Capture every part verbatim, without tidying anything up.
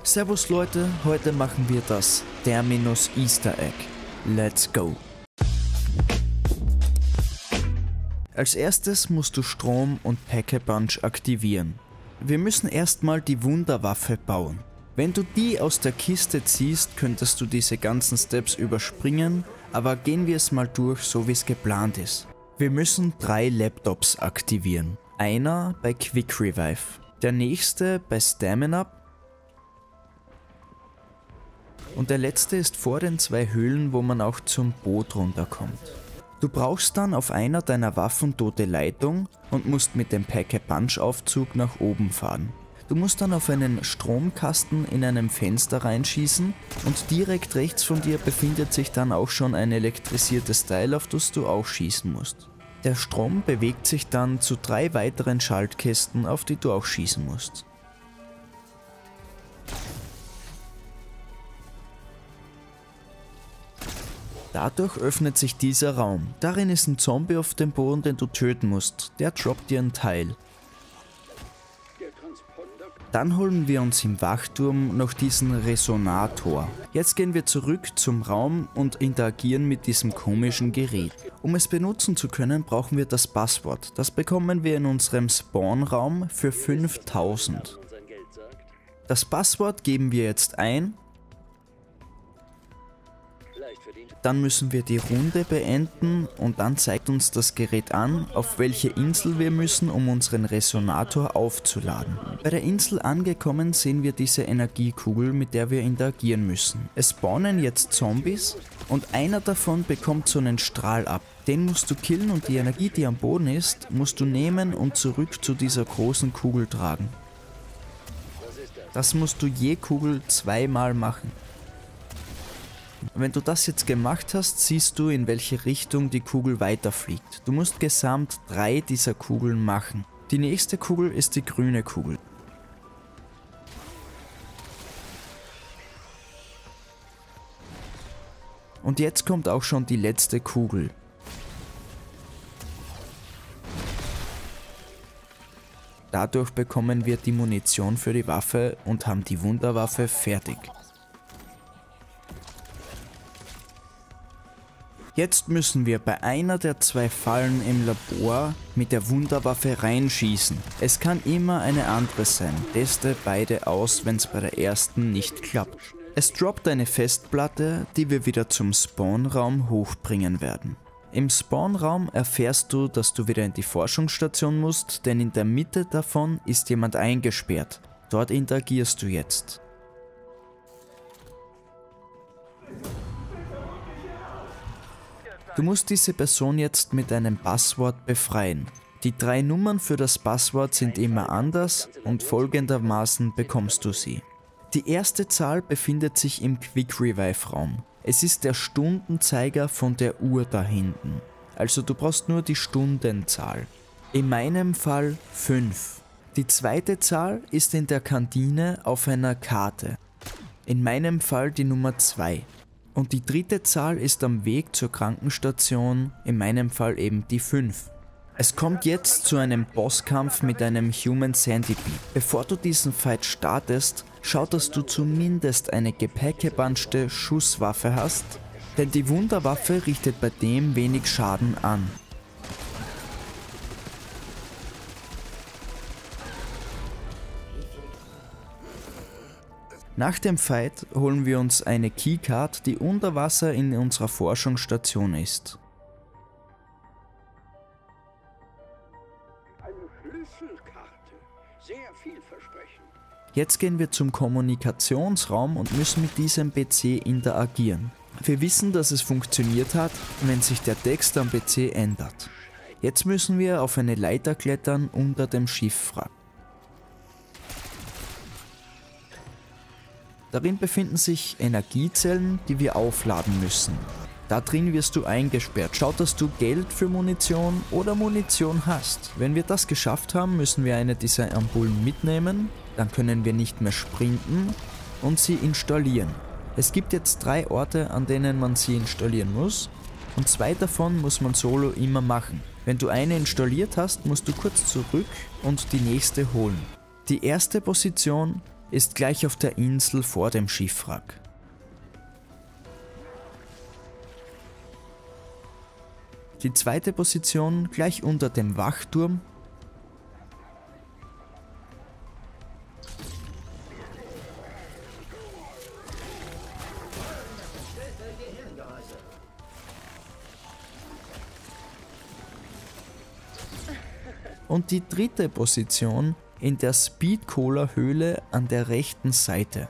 Servus Leute, heute machen wir das Terminus Easter Egg. Let's go! Als erstes musst du Strom und Pack-a-Punch aktivieren. Wir müssen erstmal die Wunderwaffe bauen. Wenn du die aus der Kiste ziehst, könntest du diese ganzen Steps überspringen, aber gehen wir es mal durch, so wie es geplant ist. Wir müssen drei Laptops aktivieren. Einer bei Quick Revive, der nächste bei Stamina und der letzte ist vor den zwei Höhlen, wo man auch zum Boot runterkommt. Du brauchst dann auf einer deiner Waffen tote Leitung und musst mit dem Pack-a-Punch Aufzug nach oben fahren. Du musst dann auf einen Stromkasten in einem Fenster reinschießen und direkt rechts von dir befindet sich dann auch schon ein elektrisiertes Teil, auf das du auch schießen musst. Der Strom bewegt sich dann zu drei weiteren Schaltkästen, auf die du auch schießen musst. Dadurch öffnet sich dieser Raum. Darin ist ein Zombie auf dem Boden, den du töten musst. Der droppt dir ein Teil. Dann holen wir uns im Wachturm noch diesen Resonator. Jetzt gehen wir zurück zum Raum und interagieren mit diesem komischen Gerät. Um es benutzen zu können, brauchen wir das Passwort. Das bekommen wir in unserem Spawnraum für fünftausend. Das Passwort geben wir jetzt ein. Dann müssen wir die Runde beenden und dann zeigt uns das Gerät an, auf welche Insel wir müssen, um unseren Resonator aufzuladen. Bei der Insel angekommen sehen wir diese Energiekugel, mit der wir interagieren müssen. Es spawnen jetzt Zombies und einer davon bekommt so einen Strahl ab. Den musst du killen und die Energie, die am Boden ist, musst du nehmen und zurück zu dieser großen Kugel tragen. Das musst du je Kugel zweimal machen. Wenn du das jetzt gemacht hast, siehst du, in welche Richtung die Kugel weiterfliegt. Du musst gesamt drei dieser Kugeln machen. Die nächste Kugel ist die grüne Kugel. Und jetzt kommt auch schon die letzte Kugel. Dadurch bekommen wir die Munition für die Waffe und haben die Wunderwaffe fertig. Jetzt müssen wir bei einer der zwei Fallen im Labor mit der Wunderwaffe reinschießen. Es kann immer eine andere sein. Teste beide aus, wenn es bei der ersten nicht klappt. Es droppt eine Festplatte, die wir wieder zum Spawnraum hochbringen werden. Im Spawnraum erfährst du, dass du wieder in die Forschungsstation musst, denn in der Mitte davon ist jemand eingesperrt. Dort interagierst du jetzt. Du musst diese Person jetzt mit einem Passwort befreien. Die drei Nummern für das Passwort sind immer anders und folgendermaßen bekommst du sie. Die erste Zahl befindet sich im Quick Revive Raum. Es ist der Stundenzeiger von der Uhr da hinten. Also du brauchst nur die Stundenzahl. In meinem Fall fünf. Die zweite Zahl ist in der Kantine auf einer Karte. In meinem Fall die Nummer zwei. Und die dritte Zahl ist am Weg zur Krankenstation, in meinem Fall eben die fünf. Es kommt jetzt zu einem Bosskampf mit einem Human Centipede. Bevor du diesen Fight startest, schau, dass du zumindest eine gepäckebanchte Schusswaffe hast, denn die Wunderwaffe richtet bei dem wenig Schaden an. Nach dem Fight holen wir uns eine Keycard, die unter Wasser in unserer Forschungsstation ist. Eine Schlüsselkarte. Sehr vielversprechend. Jetzt gehen wir zum Kommunikationsraum und müssen mit diesem P C interagieren. Wir wissen, dass es funktioniert hat, wenn sich der Text am P C ändert. Jetzt müssen wir auf eine Leiter klettern unter dem Schiffwrack. Darin befinden sich Energiezellen, die wir aufladen müssen. Da drin wirst du eingesperrt. Schau, dass du Geld für Munition oder Munition hast. Wenn wir das geschafft haben, müssen wir eine dieser Ampullen mitnehmen. Dann können wir nicht mehr sprinten und sie installieren. Es gibt jetzt drei Orte, an denen man sie installieren muss. Und zwei davon muss man solo immer machen. Wenn du eine installiert hast, musst du kurz zurück und die nächste holen. Die erste Position ist gleich auf der Insel vor dem Schiffwrack. Die zweite Position gleich unter dem Wachturm. Und die dritte Position in der Speedcola-Höhle an der rechten Seite.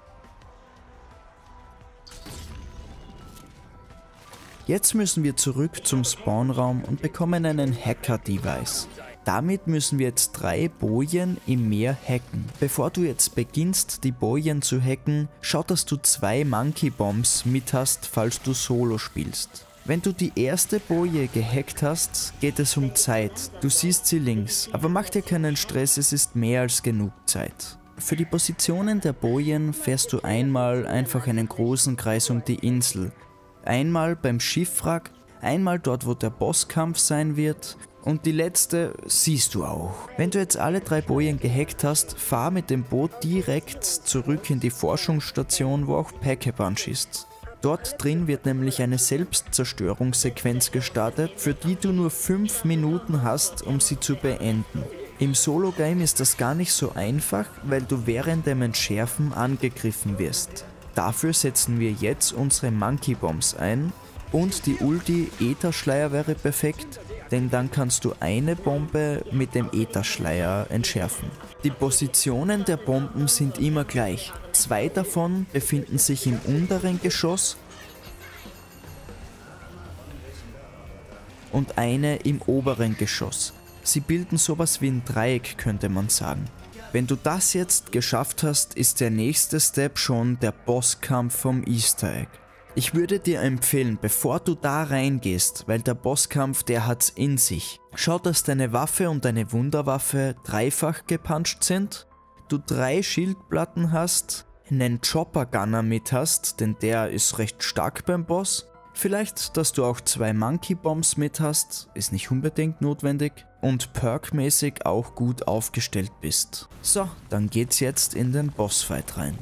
Jetzt müssen wir zurück zum Spawnraum und bekommen einen Hacker-Device. Damit müssen wir jetzt drei Bojen im Meer hacken. Bevor du jetzt beginnst, die Bojen zu hacken, schau, dass du zwei Monkey Bombs mit hast, falls du Solo spielst. Wenn du die erste Boje gehackt hast, geht es um Zeit. Du siehst sie links, aber mach dir keinen Stress, es ist mehr als genug Zeit. Für die Positionen der Bojen fährst du einmal einfach einen großen Kreis um die Insel. Einmal beim Schiffwrack, einmal dort, wo der Bosskampf sein wird und die letzte siehst du auch. Wenn du jetzt alle drei Bojen gehackt hast, fahr mit dem Boot direkt zurück in die Forschungsstation, wo auch Pack-a-Punch ist. Dort drin wird nämlich eine Selbstzerstörungssequenz gestartet, für die du nur fünf Minuten hast, um sie zu beenden. Im Solo-Game ist das gar nicht so einfach, weil du während dem Entschärfen angegriffen wirst. Dafür setzen wir jetzt unsere Monkey Bombs ein und die Ulti Ätherschleier wäre perfekt, denn dann kannst du eine Bombe mit dem Ätherschleier entschärfen. Die Positionen der Bomben sind immer gleich. Zwei davon befinden sich im unteren Geschoss und eine im oberen Geschoss. Sie bilden sowas wie ein Dreieck, könnte man sagen. Wenn du das jetzt geschafft hast, ist der nächste Step schon der Bosskampf vom Easter Egg. Ich würde dir empfehlen, bevor du da reingehst, weil der Bosskampf, der hat's in sich. Schau, dass deine Waffe und deine Wunderwaffe dreifach gepuncht sind, du drei Schildplatten hast, einen Chopper Gunner mit hast, denn der ist recht stark beim Boss. Vielleicht, dass du auch zwei Monkey Bombs mit hast, ist nicht unbedingt notwendig. Und perkmäßig auch gut aufgestellt bist. So, dann geht's jetzt in den Bossfight rein.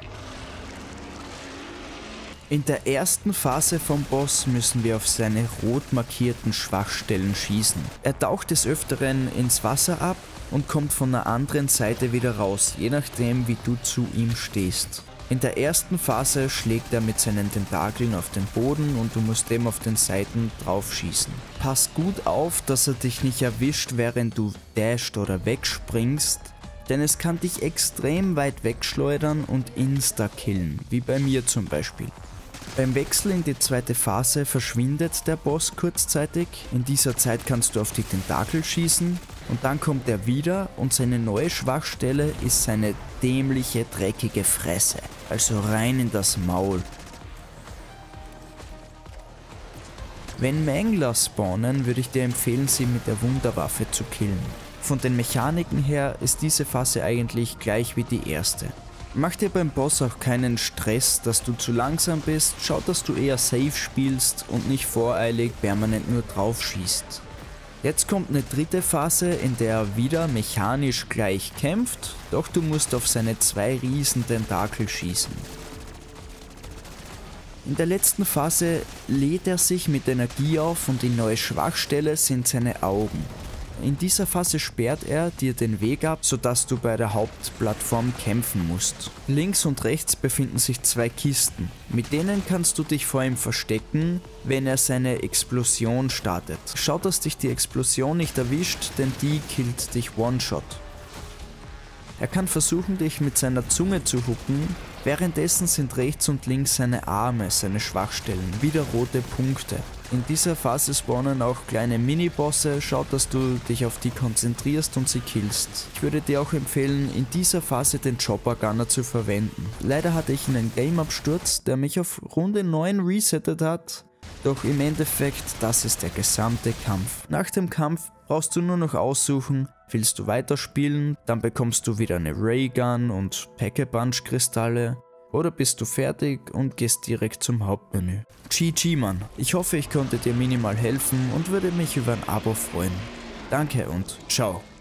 In der ersten Phase vom Boss müssen wir auf seine rot markierten Schwachstellen schießen. Er taucht des Öfteren ins Wasser ab und kommt von der anderen Seite wieder raus, je nachdem wie du zu ihm stehst. In der ersten Phase schlägt er mit seinen Tentakeln auf den Boden und du musst dem auf den Seiten drauf schießen. Pass gut auf, dass er dich nicht erwischt, während du dasht oder wegspringst, denn es kann dich extrem weit wegschleudern und insta-killen, wie bei mir zum Beispiel. Beim Wechsel in die zweite Phase verschwindet der Boss kurzzeitig, in dieser Zeit kannst du auf die Tentakel schießen und dann kommt er wieder und seine neue Schwachstelle ist seine dämliche, dreckige Fresse, also rein in das Maul. Wenn Mangler spawnen, würde ich dir empfehlen, sie mit der Wunderwaffe zu killen. Von den Mechaniken her ist diese Phase eigentlich gleich wie die erste. Mach dir beim Boss auch keinen Stress, dass du zu langsam bist, schau, dass du eher safe spielst und nicht voreilig permanent nur drauf schießt. Jetzt kommt eine dritte Phase, in der er wieder mechanisch gleich kämpft, doch du musst auf seine zwei riesen Tentakel schießen. In der letzten Phase lädt er sich mit Energie auf und die neue Schwachstelle sind seine Augen. In dieser Phase sperrt er dir den Weg ab, sodass du bei der Hauptplattform kämpfen musst. Links und rechts befinden sich zwei Kisten. Mit denen kannst du dich vor ihm verstecken, wenn er seine Explosion startet. Schau, dass dich die Explosion nicht erwischt, denn die killt dich One-Shot. Er kann versuchen, dich mit seiner Zunge zu hooken, währenddessen sind rechts und links seine Arme, seine Schwachstellen, wieder rote Punkte. In dieser Phase spawnen auch kleine Minibosse, schau, dass du dich auf die konzentrierst und sie killst. Ich würde dir auch empfehlen, in dieser Phase den Chopper Gunner zu verwenden. Leider hatte ich einen Game-Absturz, der mich auf Runde neun resettet hat, doch im Endeffekt, das ist der gesamte Kampf. Nach dem Kampf brauchst du nur noch aussuchen, willst du weiterspielen, dann bekommst du wieder eine Raygun und Pack-a-Punch Kristalle. Oder bist du fertig und gehst direkt zum Hauptmenü. G G Mann, ich hoffe, ich konnte dir minimal helfen und würde mich über ein Abo freuen. Danke und ciao.